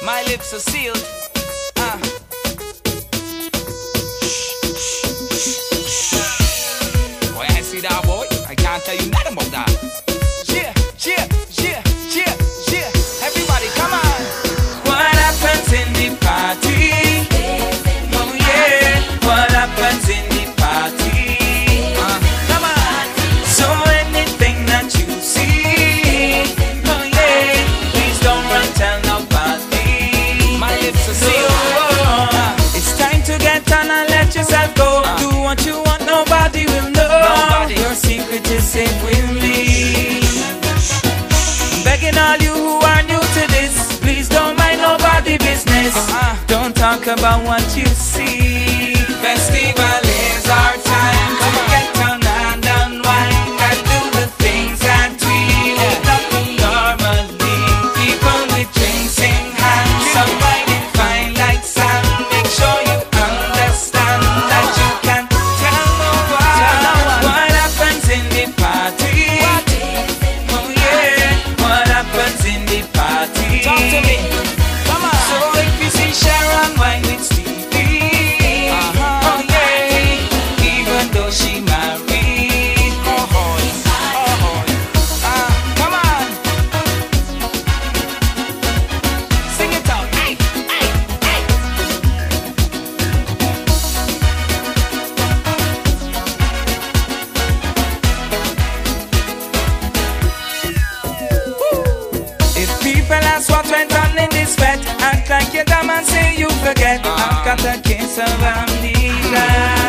My lips are sealed. Boy, I see that, boy. I can't tell you nothing about that. Yeah, yeah, yeah, yeah, yeah. Everybody, come on. What happens in the party? Oh yeah. What happens in the party? Come on. So anything that you see, oh yeah, please don't run tell nobody. My lips are sealed. It's time to get on and let yourself go. Do what you want, nobody will know. Your secret is safe with me. I'm begging all you who are new to this, please don't mind nobody business. Don't talk about what you see. Festival is our time to get on and unwind and do the things that we would not do normally. People with drinks in hand, some riding fine like sand. Make sure you understand that you can tell no one what happens in the party. Oh yeah, what happens in the party? Talk to me. Come on. So if you see Sharon wine with Stevie, oh yeah, even though she married, come on, sing it out. Ay, ay, ay. If people ask what went on in this fete, act like you're dumb and say you forget. I've got a case of amnesia.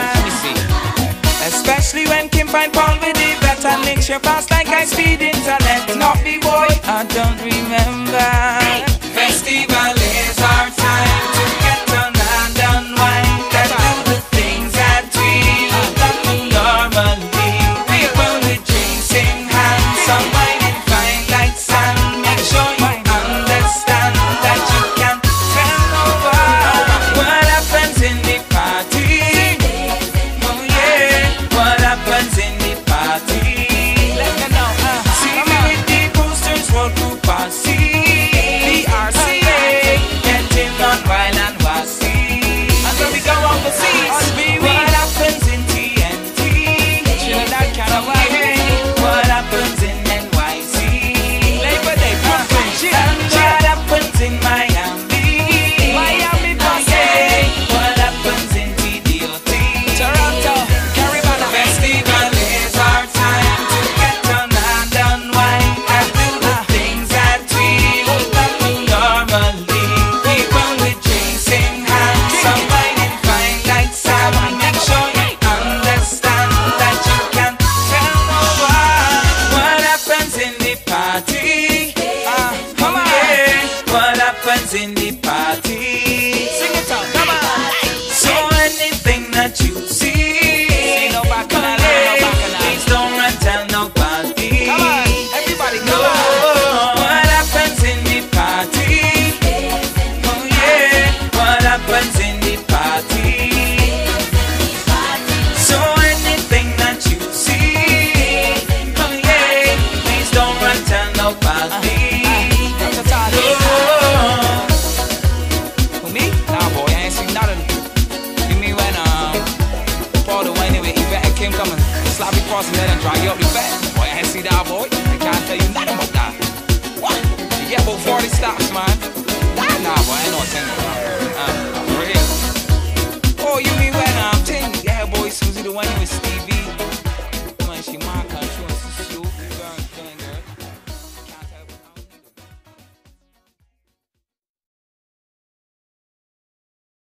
Especially when Kim find Paul with the bet and makes you fast like high-speed internet. Not the boy, I don't remember. Festival is our time to get on and unwind and do the things that we would not do normally. People with drinks in hand, some whining fine like sand. Make sure you understand that you can tell no one what happens in the party. Oh yeah, what happens in the party? Let me know. See me with the boosters, road to Passy. BRC, getting on wild and wassy. And when we go overseas, what happens in TNT? Trinidad, Carolina. What happens in NYC? Labor Day, Brooklyn, and what happens in Miami? Miami, yeah. What happens in TDOT? Toronto, Caribana. Festival is our time to get on and unwind and do the things that we would not do normally. People with drinks in hand, some whining fine like sand. Make sure you understand that you can tell no one what happens in the party. Come on, yeah. What happens in the party? Sing it out, come on. So anything that you see, no bacchanal, please don't run tell nobody. Come on, everybody, come on. What happens in the party? Oh yeah, what happens in the party? So anything that you see, oh yeah, please don't run tell nobody. Who, me? Nah, boy, I ain't seen nothing. You mean when Paul the Wayne with Yvette and Kim coming sloppy crossing there and drag you up the fat? Boy, I ain't see that, boy. I can't tell you nothing about that. What? You get about 40 stops, man.